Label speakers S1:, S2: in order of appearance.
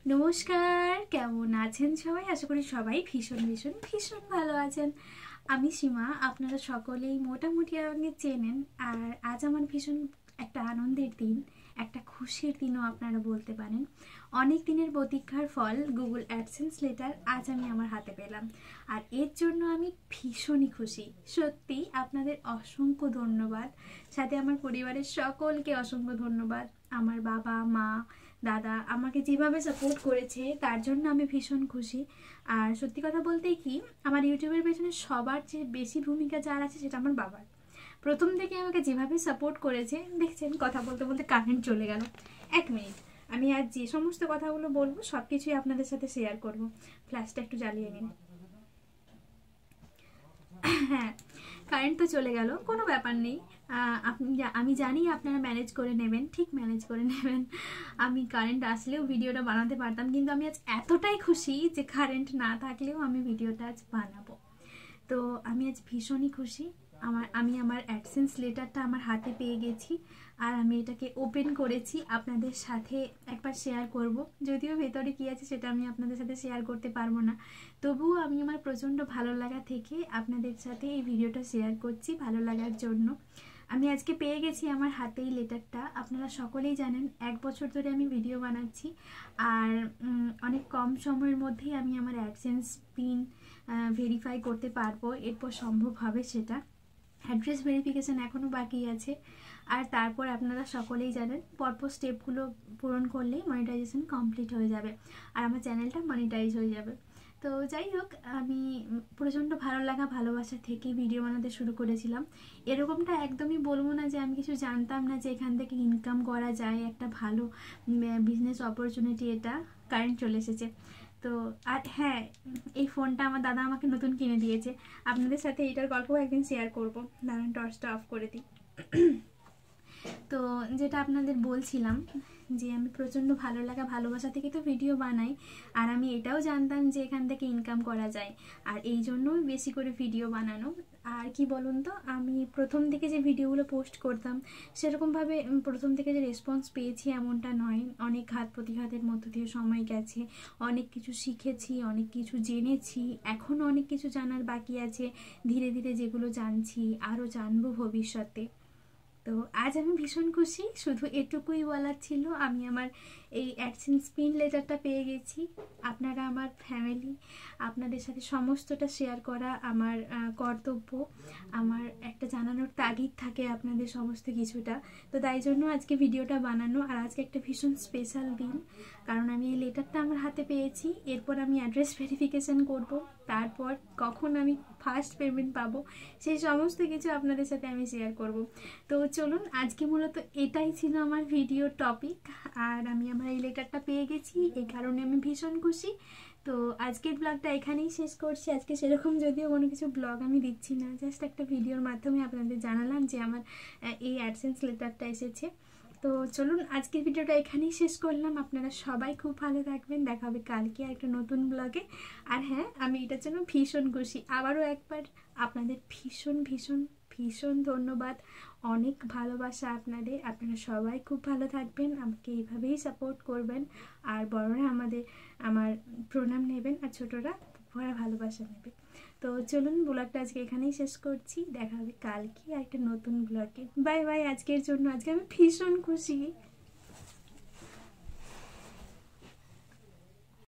S1: নমস্কার, কেমন আছেন সবাই? আশা করি সবাই ভীষণ ভীষণ ভীষণ ভালো আছেন। আমি সীমা, আপনারা সকলেই মোটামুটি আমাকে চেনেন। আর আজ আমার ভীষণ একটা আনন্দের দিন, একটা খুশির দিনও আপনারা বলতে পারেন। অনেক দিনের প্রতীক্ষার ফল গুগল অ্যাডসেন্স লেটার আজ আমি আমার হাতে পেলাম, আর এর জন্য আমি ভীষণই খুশি। সত্যি আপনাদের অসংখ্য ধন্যবাদ, সাথে আমার পরিবারের সকলকে অসংখ্য ধন্যবাদ। আমার বাবা মা দাদা আমাকে যেভাবে সাপোর্ট করেছে তার জন্য আমি ভীষণ খুশি। আর সত্যি কথা বলতে কি, আমার ইউটিউবের পেছনে সবার চেয়ে বেশি ভূমিকা যার আছে সেটা আমার বাবার। প্রথম থেকে আমাকে যেভাবে সাপোর্ট করেছে, দেখছেন কথা বলতে বলতে কারেন্ট চলে গেল। 1 মিনিট, আমি আজ যে সমস্ত কথাগুলো বলবো সব কিছুই আপনাদের সাথে শেয়ার করব। ফ্ল্যাশটা একটু জ্বালিয়ে নিন। হ্যাঁ, কারেন্ট তো চলে গেল, কোনো ব্যাপার নেই। আমি জানি আপনারা ম্যানেজ করে নেবেন, ঠিক ম্যানেজ করে নেবেন। আমি কারেন্ট আসলেও ভিডিওটা বানাতে পারতাম, কিন্তু আমি আজ এতটাই খুশি যে কারেন্ট না থাকলেও আমি ভিডিওটা আজ বানাবো। তো আমি আজ ভীষণই খুশি। আমি আমার অ্যাডসেন্স লেটারটা আমার হাতে পেয়ে গেছি, আর আমি এটাকে ওপেন করেছি, আপনাদের সাথে একবার শেয়ার করব। যদিও ভেতরে কী আছে সেটা আমি আপনাদের সাথে শেয়ার করতে পারবো না, তবুও আমি আমার প্রচণ্ড ভালো লাগা থেকে আপনাদের সাথে এই ভিডিওটা শেয়ার করছি, ভালো লাগার জন্য। আমি আজকে পেয়ে গেছি আমার হাতেই লেটারটা। আপনারা সকলেই জানেন 1 বছর ধরে আমি ভিডিও বানাচ্ছি, আর অনেক কম সময়ের মধ্যেই আমি আমার অ্যাডসেন্স পিন ভেরিফাই করতে পারবো। এরপর সম্ভব হবে সেটা। অ্যাড্রেস ভেরিফিকেশান এখনও বাকি আছে। আর তারপর আপনারা সকলেই জানেন পরপর স্টেপগুলো পূরণ করলেই মনিটাইজেশন কমপ্লিট হয়ে যাবে, আর আমার চ্যানেলটা মনিটাইজ হয়ে যাবে। তো যাই হোক, আমি প্রচণ্ড ভালো লাগা ভালোবাসা থেকে ভিডিও বানাতে শুরু করেছিলাম। এরকমটা একদমই বলবো না যে আমি কিছু জানতাম না যে এখান থেকে ইনকাম করা যায়, একটা ভালো বিজনেস অপরচুনিটি। এটা কারেন্ট চলে এসেছে তো। আর হ্যাঁ, এই ফোনটা আমার দাদা আমাকে নতুন কিনে দিয়েছে। আপনাদের সাথে এইটার গল্পও একদিন শেয়ার করবো। দাঁড়ান, টর্চটা অফ করে দিই। তো যেটা আপনাদের বলছিলাম যে আমি প্রচণ্ড ভালো লাগা ভালোবাসা থেকে তো ভিডিও বানাই, আর আমি এটাও জানতাম যে এখান থেকে ইনকাম করা যায়, আর এই জন্যই বেশি করে ভিডিও বানানো। আর কি বলুন তো, আমি প্রথম থেকে যে ভিডিওগুলো পোস্ট করতাম সেরকমভাবে প্রথম থেকে যে রেসপন্স পেয়েছি এমনটা নয়। অনেক ঘাত প্রতিঘাতের মধ্য দিয়ে সময় গেছে, অনেক কিছু শিখেছি, অনেক কিছু জেনেছি, এখনও অনেক কিছু জানার বাকি আছে। ধীরে ধীরে যেগুলো জানছি আরও জানবো ভবিষ্যতে। তো আজ আমি ভীষণ খুশি। শুধু এটুকুই বলার ছিল, আমি আমার এই অ্যাডসেন্স পিন লেটারটা পেয়ে গেছি। আপনারা আমার ফ্যামিলি, আপনাদের সাথে সমস্তটা শেয়ার করা আমার কর্তব্য। আমার একটা জানানোর তাগিদ থাকে আপনাদের সমস্ত কিছুটা। তো তাই জন্য আজকে ভিডিওটা বানানো। আর আজকে একটা ভীষণ স্পেশাল দিন, কারণ আমি এই লেটারটা আমার হাতে পেয়েছি। এরপর আমি অ্যাড্রেস ভেরিফিকেশান করব, তারপর কখন আমি ফার্স্ট পেমেন্ট পাবো সেই সমস্ত কিছু আপনাদের সাথে আমি শেয়ার করব। তো চলুন, আজকে মূলত এটাই ছিল আমার ভিডিও টপিক। আর আমি আমার এই লেটারটা পেয়ে গেছি, এই কারণে আমি ভীষণ খুশি। তো আজকের ব্লগটা এখানেই শেষ করছি। আজকে সেরকম যদিও কোনো কিছু ব্লগ আমি দিচ্ছি না, জাস্ট একটা ভিডিওর মাধ্যমে আপনাদের জানালাম যে আমার এই অ্যাডসেন্স লেটারটা এসেছে। তো চলুন, আজকের ভিডিওটা এখানেই শেষ করলাম। আপনারা সবাই খুব ভালো থাকবেন, দেখা হবে কালকে একটা নতুন ব্লগে। আর হ্যাঁ, আমি এটার জন্য ভীষণ খুশি। আবারও একবার আপনাদের ভীষণ ভীষণ ভীষণ ধন্যবাদ, অনেক ভালোবাসা আপনাদের। আপনারা সবাই খুব ভালো থাকবেন, আমাকে এইভাবেই সাপোর্ট করবেন। আর বড়রা আমার প্রণাম নেবেন, আর ছোটরা ভরা ভালোবাসা নেবে। তো চলুন, ব্লগটা আজকে এখানেই শেষ করছি। দেখা হবে কালকে একটা নতুন ব্লগে। বাই বাই আজকের জন্য। আজকে আমি ভীষণ খুশি।